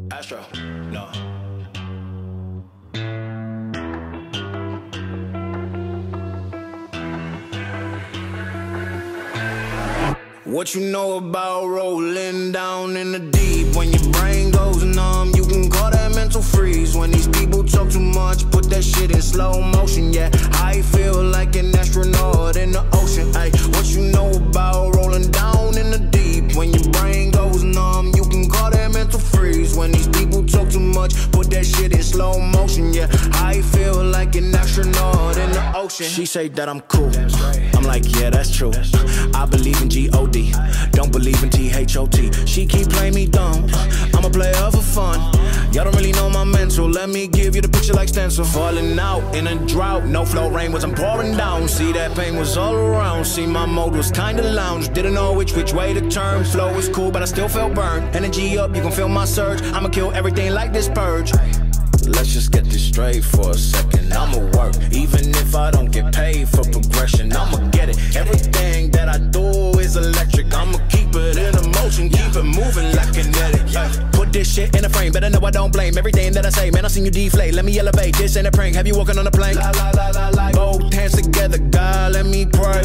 Astro, no. What you know about rolling down in the deep? When your brain goes numb, you can call that mental freeze. When these people talk too much, put that shit in slow motion. Yeah, I feel like an astronaut in the ocean. Ay, what you know about rolling down in the deep? When your brain goes numb, you can call that mental freeze. When these people talk too much, put that shit in slow motion. Yeah, I feel like an astronaut in the ocean. She say that I'm cool. I'm like, yeah, that's true. I believe in G-O-D, don't believe in T-H-O-T. She keep playing me dumb, I'm a player for fun. Y'all don't really know my mental, let me give you the picture like stencil. Falling out in a drought, no flow, rain wasn't pouring down. See, that pain was all around, see, my mode was kinda lounge. Didn't know which way to turn, flow was cool, but I still felt burned. Energy up, you can feel my surge, I'ma kill everything like this purge. Let's just get this straight for a second. I'ma work, even if I don't get paid for progression. I'ma get it, everything that I do is electric. I'ma keep it in motion, keep it moving like kinetic. Put this shit in a frame, better know I don't blame everything that I say. Man, I seen you deflate, let me elevate. This ain't a prank, have you walking on a plane? Both hands together, God, let me pray.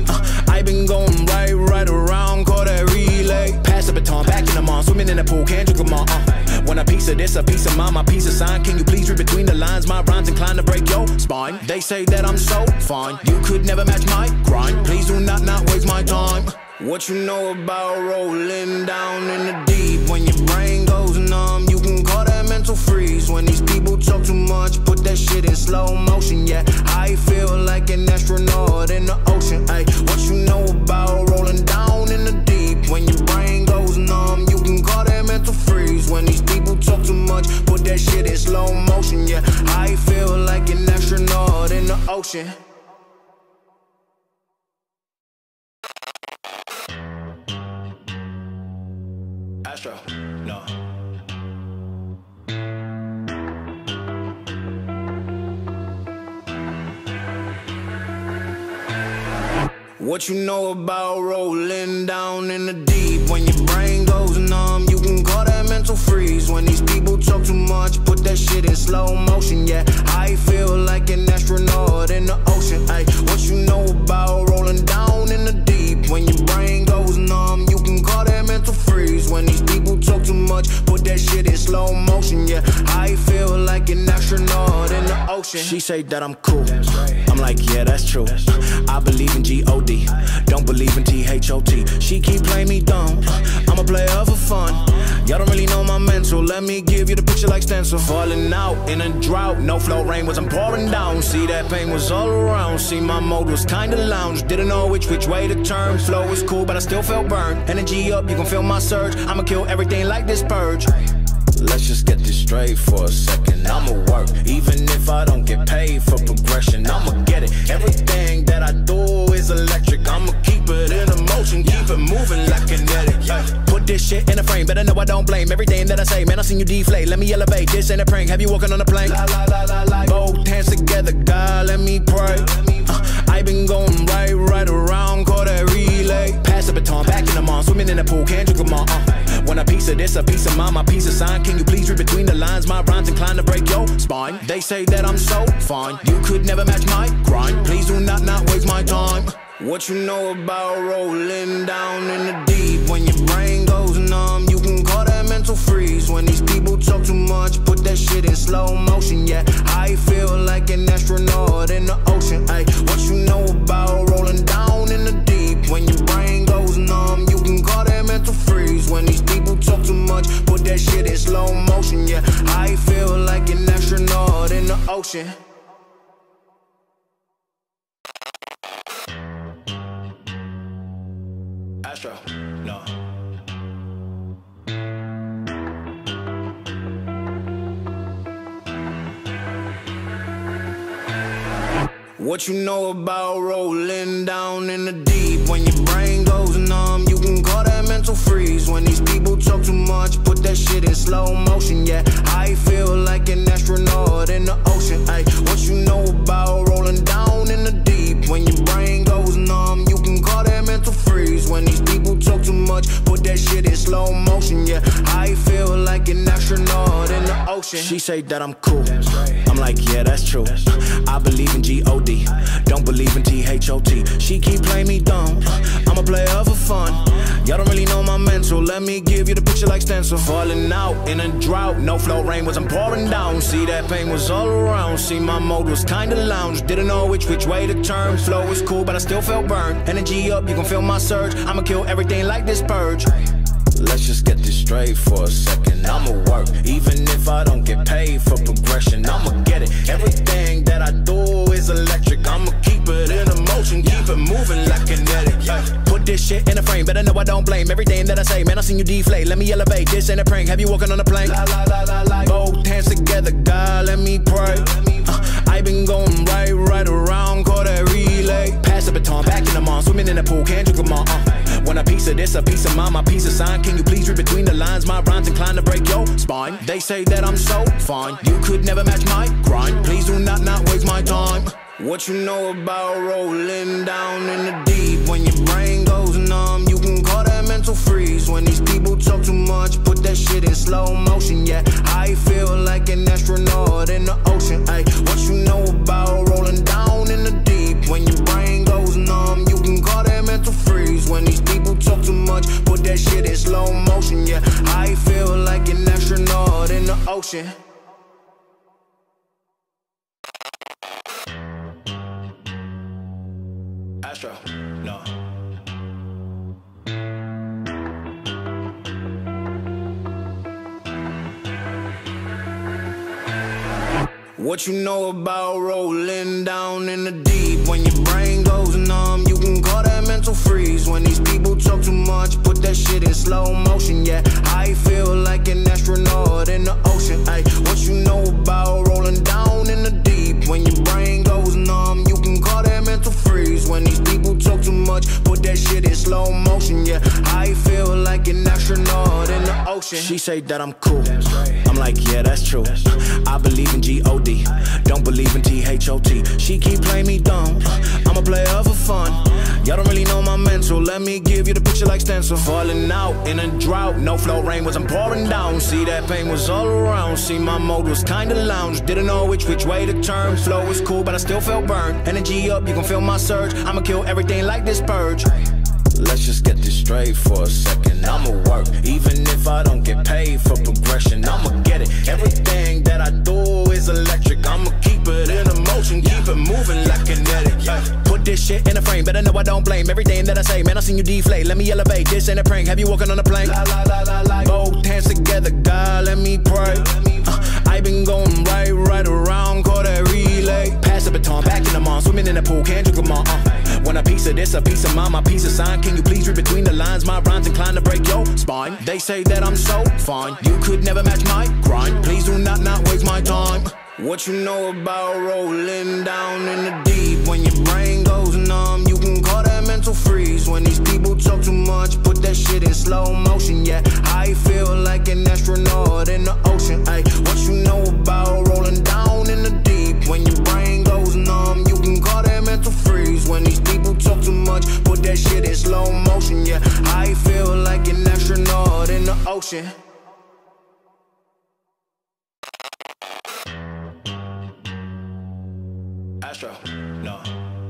I been going right around, call that relay. Pass the baton, back in the mall, swimming in the pool, can't drink them all. Want a piece of this, a piece of mine, my piece of sign. Can you please read between the lines? My rhymes inclined to break your spine. They say that I'm so fine, you could never match my grind. Please do not waste my time. What you know about rolling down in the deep? When your brain goes numb, you can call that mental freeze. When these people talk too much, put that shit in slow motion. Yeah, I feel like an astronaut in the ocean. Ay, what you know about rolling down in the deep? When your brain goes numb, you can call that mental freeze. When these people talk too much, put that shit in slow motion. Yeah, I feel like an astronaut in the ocean. Astro, no. What you know about rolling down in the deep? When your brain goes numb, you can call that mental freeze. When these people talk too much, put that shit in slow motion. Yeah, I feel like an astronaut in the ocean. Ay, what you know about rolling down in the deep? When your brain goes numb, you can call that mental freeze. When these people talk too much, put that shit in slow motion. Yeah, I feel like an astronaut in the ocean. She say that I'm cool, I'm like, yeah, that's true. I believe in G-O-D, don't believe in T-H-O-T. She keep playing me dumb, I'm a player for fun. Y'all don't really know my mental, let me give you the picture like stencil. Falling out in a drought, no flow, rain wasn't pouring down. See, that pain was all around, see, my mode was kinda lounge. Didn't know which way to turn, flow was cool, but I still felt burned. Energy up, you can feel my surge, I'ma kill everything like this purge. Let's just get this straight for a second. I'ma work, even if I don't get paid for progression. I'ma get it, everything that I do is electric. I'ma keep it in motion, keep it moving like kinetic. Put this shit in a frame, better know I don't blame everything that I say. Man, I seen you deflate, let me elevate. This ain't a prank, have you walking on a plane? Both hands together, God, let me pray. I been going right around, call that relay. Pass the baton, back in the mall, swimming in the pool, can't drink them all. Want a piece of this, a piece of mine, my piece of sign. Can you please read between the lines? My rhymes inclined to break your spine. They say that I'm so fine, you could never match my grind. Please do not waste my time. What you know about rolling down in the deep? When your brain goes numb, you can call that mental freeze. When these people talk too much, put that shit in slow motion. Yeah, I feel like an astronaut in the ocean. Ay, what you know about rolling down in the deep? When your brain goes numb, you can call that mental freeze. When these people talk too much, put that shit in slow motion. Yeah, I feel like an astronaut in the ocean. Astro, no. What you know about rolling down in the deep? When your brain goes numb, you can call that mental freeze. When these people talk too much, put that shit in slow motion. Yeah, I feel like an astronaut in the ocean. Ay, what you know about rolling down in the deep? When your brain goes numb, you can call that mental freeze. When these people talk too much, put that shit in slow motion. slow motion, yeah. I feel like an astronaut in the ocean. She say that I'm cool, I'm like, yeah, that's true. I believe in G-O-D, don't believe in T-H-O-T. She keep playing me dumb, I'm a player for fun. Y'all don't really know my mental, let me give you the picture like stencil. Falling out in a drought, no flow, rain wasn't pouring down. See, that pain was all around, see, my mode was kinda lounge. Didn't know which way to turn, flow was cool, but I still felt burned. Energy up, you can feel my surge, I'ma kill everything like this purge. Let's just get this straight for a second. I'ma work, even if I don't get paid for progression. I'ma get it, everything that I do is electric. I'ma keep it in motion, keep it moving like kinetic. Put this shit in a frame, better know I don't blame everything that I say. Man, I seen you deflate, let me elevate, this ain't a prank. Have you walking on a plane? Both hands together, God, let me pray. I been going right around, call that relay. Pass the baton, back in the mall, swimming in the pool, can't drink them all. Want a piece of this, a piece of mine, my piece of sign. Can you please read between the lines? My rhymes inclined to break your spine. They say that I'm so fine, you could never match my grind. Please do not waste my time. What you know about rolling down in the deep? When your brain goes numb, you can call that mental freeze. When these people talk too much, put that shit in slow motion, yeah. I feel like an astronaut in the ocean, ay. What you know about rolling down in the deep? When your brain goes numb, you can call that mental freeze. When these people talk too much, put that shit in slow motion, yeah. I feel like an astronaut in the ocean. Astro, no. What you know about rolling down in the deep? When your brain goes numb, you can call that mental freeze. When these people talk too much, put that shit in slow motion, yeah. I feel like an astronaut in the ocean, ay. What you know about rolling down in the deep? When your brain goes numb, you can call that mental freeze. When these people talk too much, put that shit in slow motion, yeah. I feel like an astronaut in the ocean. She say that I'm cool, I'm like, yeah, that's true. I believe in G-O-D, don't believe in T-H-O-T. She keep playing me dumb, I'm a player for fun. Y'all don't really know my mental, let me give you the picture like stencil. Falling out in a drought, no flow, rain wasn't pouring down. See, that pain was all around, see, my mode was kinda lounge. Didn't know which way to turn, flow was cool, but I still felt burned. Energy up, you can feel my surge, I'ma kill everything like this purge. Let's just get this straight for a second. I'ma work, even if I don't get paid for progression. I'ma get it, everything that I do is electric. I'ma keep it in motion, keep it moving like kinetic. Put this shit in a frame, better know I don't blame everything that I say. Man, I seen you deflate, let me elevate, this ain't a prank. Have you walking on a plane? Both hands together, God, let me pray. I been going right around, call that relay. Pass the baton, back in the mall, swimming in the pool, can't drink them all. Want a piece of this, a piece of mine, my piece of sign. Can you please read between the lines? My rhymes inclined to break your spine. They say that I'm so fine, you could never match my grind. Please do not waste my time. What you know about rolling down in the deep? When your brain goes numb, you can call that mental freeze. When these people talk too much, put that shit in slow motion, yeah. I feel like an astronaut in the ocean, ay. What you know about rolling down in the deep? When your brain goes numb, you can call that mental freeze. When these people talk too much, put that shit in slow motion, yeah. I feel like an astronaut in the ocean. Astro, no.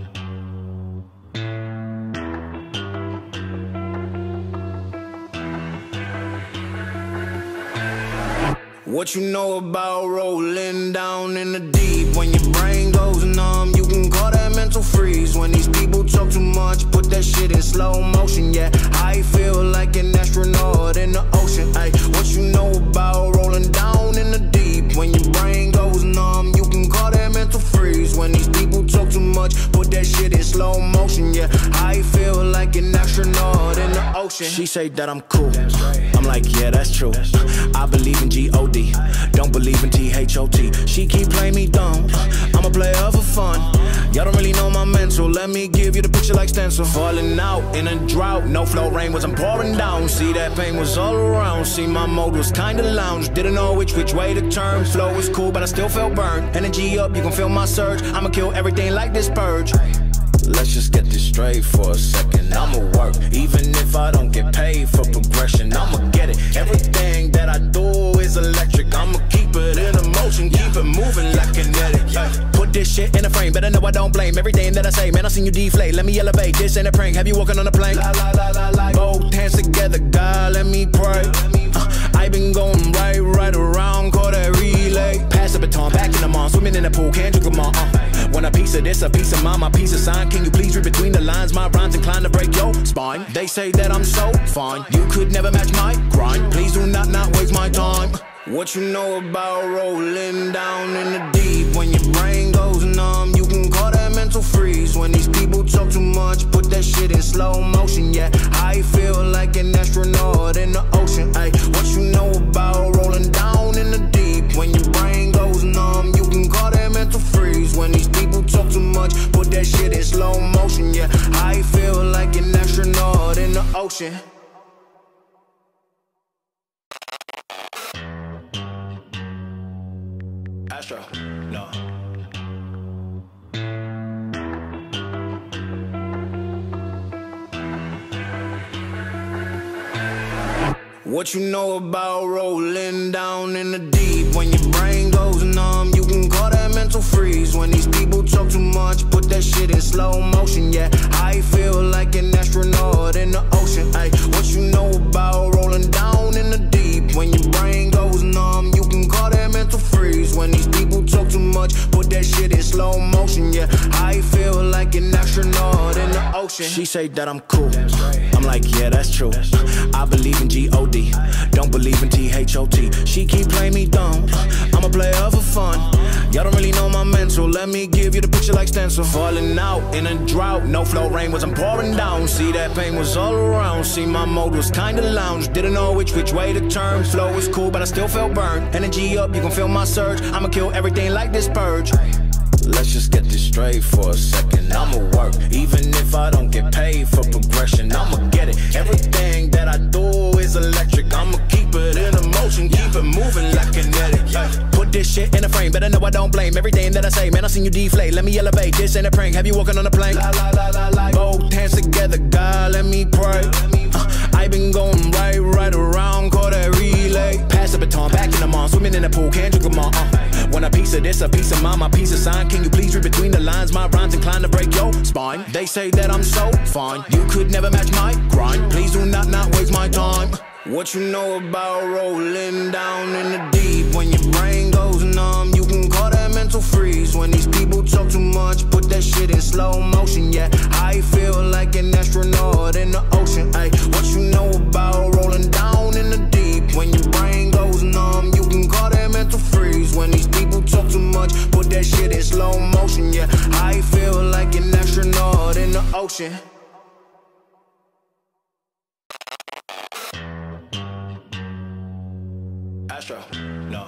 What you know about rolling down in the deep? When your brain goes numb, you can call that mental freeze. When these people talk too much, put that shit in slow motion, yeah. I feel like an astronaut in the ocean, ay. What you know about rolling down in the deep? When your brain goes numb, you can call that mental freeze. When these people talk too much, put that shit in slow motion, yeah. I feel like an astronaut in the ocean. She say that I'm cool, I'm like, yeah, that's true. I believe in G-O-D, don't believe in T-H-O-T. She keep playing me dumb, I'm a player for fun. Y'all don't really know my mental, let me give you the picture like stencil. Falling out in a drought, no flow, rain wasn't pouring down. See, that pain was all around, see, my mode was kinda lounge. Didn't know which way to turn, flow was cool, but I still felt burned. Energy up, you can feel my surge, I'ma kill everything like this purge. Let's just get this straight for a second. I'ma work, even if I don't get paid for progression. I'ma get it, everything that I do is electric. I'ma keep it in motion, keep it moving like kinetic. Put this shit in a frame, better know I don't blame everything that I say. Man, I seen you deflate, let me elevate. This ain't a prank, have you walking on a plane? Both hands together, God, let me pray. I been going right around, call that relay. Pass the baton, back in the mall, swimming in the pool, can't drink them all. Want a piece of this, a piece of mine, my piece of sign. Can you please read between the lines? My rhymes inclined to break your spine. They say that I'm so fine, you could never match my grind. Please do not waste my time. What you know about rolling down in the deep? When your brain goes numb, you can call that mental freeze. When these people talk too much, put that shit in slow motion. Yeah, I feel like an astronaut in the ocean. Ay, what you know about rolling down in the deep? When your brain goes numb, you can call that mental freeze. When these people talk too much, put that shit in slow motion. Yeah, I feel like an astronaut in the ocean. Astro, no. What you know about rolling down in the deep? When your brain goes numb, you can call that mental freeze. When these people talk too much, put that shit in slow motion. Yeah, I feel like an astronaut in the ocean. Ay, what you know about rolling down in the deep? When your brain goes numb, you can call that mental freeze. When these people talk too much, put that shit in slow motion. Yeah, I feel like an astronaut in the ocean. She say that I'm cool, I'm like, yeah, that's true. I believe in G-O-D, don't believe in T-H-O-T. She keep playing me dumb, I'm a player for fun. Y'all don't really know my mental, let me give you the picture like stencil. Falling out in a drought, no flow, rain wasn't pouring down. See, that pain was all around, see, my mode was kinda lounge. Didn't know which way to turn, flow was cool but I still felt burned. Energy up, you can feel my surge, I'ma kill everything like this purge. Let's just get this straight for a second. I'ma work, even if I don't get paid for progression. I'ma get it, everything that I do is electric. I'ma keep it in motion, keep it moving like kinetic. Put this shit in a frame, better know I don't blame everything that I say. Man, I seen you deflate, let me elevate. This ain't a prank, have you walking on a plane? Both hands together, God, let me pray. I been going right around, call that relay. Pass the baton, back in the mall, swimming in the pool, can't drink them all. Want a piece of this, a piece of mine, my piece of sign. Can you please read between the lines? My rhymes inclined to break your spine. They say that I'm so fine, you could never match my grind. Please do not waste my time. What you know about rolling down in the deep? When your brain goes numb, you can call that mental freeze. When these people talk too much, put that shit in slow motion. Yeah, I feel like an astronaut in the ocean. Ay, what you know about rolling down in the deep? When your brain goes numb, you can call that mental freeze. When these people talk too much, put that shit in slow motion. Yeah, I feel like an astronaut in the ocean. Astro, no.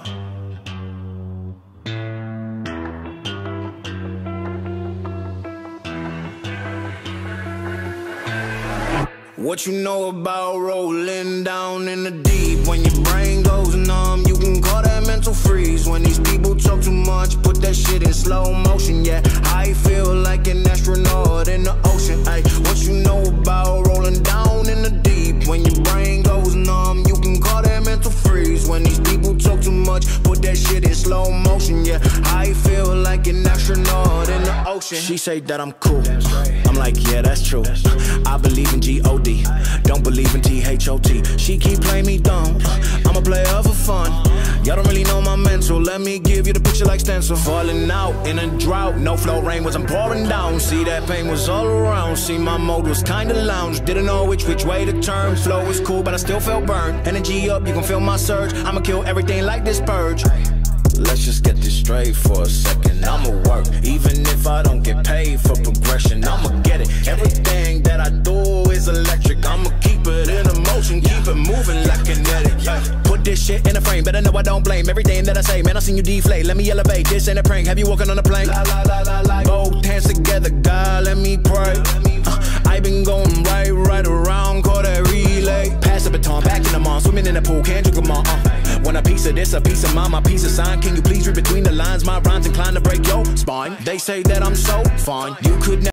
What you know about rolling down in the deep? When your brain goes numb, you can call that mental freeze. When these people talk too much, put that shit in slow motion. Yeah, I feel like an astronaut in the ocean. Ay, what you know about rolling down in the deep? When your brain goes numb, you can call that mental freeze. When these people talk too much, put that shit in slow motion. Yeah, I feel like an astronaut in the ocean. She say that I'm cool, I'm like, yeah, that's true. I believe in G-O-D, don't believe in T-H-O-T. She keep playing me dumb, I'm a player for fun. Y'all don't really know my mental, let me give you the picture like stencil. Falling out in a drought, no flow, rain wasn't pouring down. See, that pain was all around, see, my mode was kinda lounge. Didn't know which way to turn, flow was cool but I still felt burned. Energy up, you can feel my surge, I'ma kill everything like this purge. Let's just get this straight for a second. I'ma work, even if I don't get paid for progression. I'ma get it, everything that I do is electric. I'ma keep it in motion, keep it moving like kinetic. Put this shit in a frame, better know I don't blame everything that I say. Man, I seen you deflate, let me elevate. This ain't a prank, have you walking on a plane? Both hands together, God, let me pray. I been going right around, call that relay. Pass the baton, back in the mall, swimming in the pool, can't drink them all. Want a piece of this, a piece of mine, my piece of sign. Can you please read between the lines? My rhymes inclined to break your spine. They say that I'm so fine, you could never